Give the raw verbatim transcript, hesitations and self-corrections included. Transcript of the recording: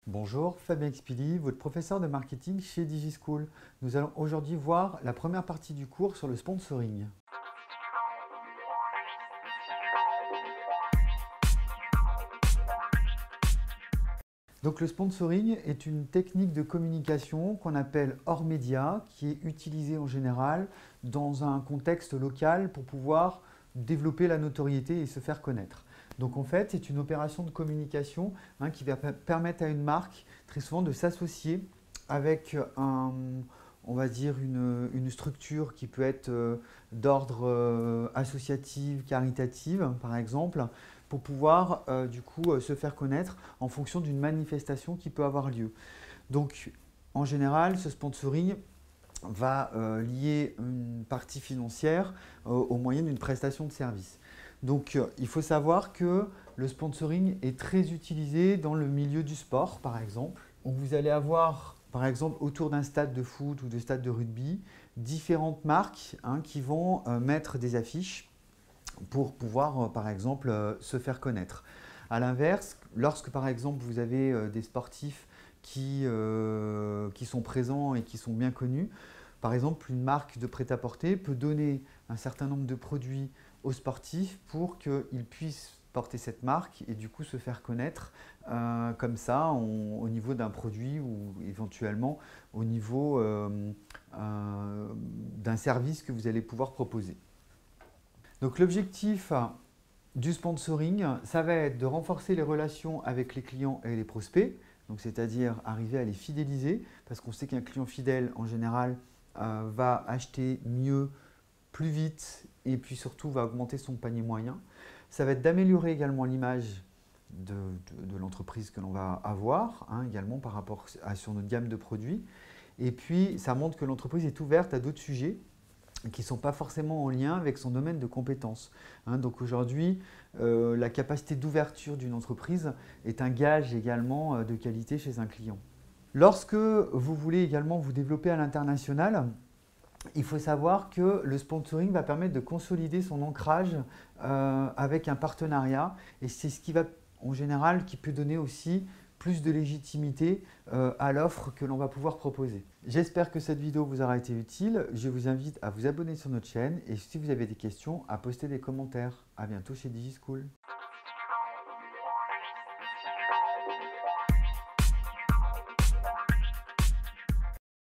Bonjour, Fabien Expili, votre professeur de marketing chez DigiSchool. Nous allons aujourd'hui voir la première partie du cours sur le sponsoring. Donc le sponsoring est une technique de communication qu'on appelle hors média, qui est utilisée en général dans un contexte local pour pouvoir développer la notoriété et se faire connaître. Donc en fait, c'est une opération de communication hein, qui va permettre à une marque très souvent de s'associer avec un, on va dire une, une structure qui peut être euh, d'ordre euh, associative, caritative par exemple, pour pouvoir euh, du coup euh, se faire connaître en fonction d'une manifestation qui peut avoir lieu. Donc en général, ce sponsoring va euh, lier une partie financière euh, au moyen d'une prestation de service. Donc euh, il faut savoir que le sponsoring est très utilisé dans le milieu du sport par exemple. Vous allez avoir par exemple autour d'un stade de foot ou de stade de rugby différentes marques hein, qui vont euh, mettre des affiches pour pouvoir euh, par exemple euh, se faire connaître. A l'inverse, lorsque par exemple vous avez euh, des sportifs qui, euh, qui sont présents et qui sont bien connus, par exemple une marque de prêt-à-porter peut donner un certain nombre de produits aux sportifs pour qu'ils puissent porter cette marque et du coup se faire connaître euh, comme ça on, au niveau d'un produit ou éventuellement au niveau euh, euh, d'un service que vous allez pouvoir proposer. Donc l'objectif du sponsoring, ça va être de renforcer les relations avec les clients et les prospects, donc c'est-à-dire arriver à les fidéliser, parce qu'on sait qu'un client fidèle, en général, euh, va acheter mieux, plus vite, et puis surtout va augmenter son panier moyen. Ça va être d'améliorer également l'image de, de, de l'entreprise que l'on va avoir, hein, également par rapport à sur notre gamme de produits. Et puis, ça montre que l'entreprise est ouverte à d'autres sujets, qui ne sont pas forcément en lien avec son domaine de compétences. Hein, donc aujourd'hui, euh, la capacité d'ouverture d'une entreprise est un gage également euh, de qualité chez un client. Lorsque vous voulez également vous développer à l'international, il faut savoir que le sponsoring va permettre de consolider son ancrage euh, avec un partenariat et c'est ce qui va en général qui peut donner aussi plus de légitimité euh, à l'offre que l'on va pouvoir proposer. J'espère que cette vidéo vous aura été utile. Je vous invite à vous abonner sur notre chaîne et si vous avez des questions, à poster des commentaires. À bientôt chez DigiSchool.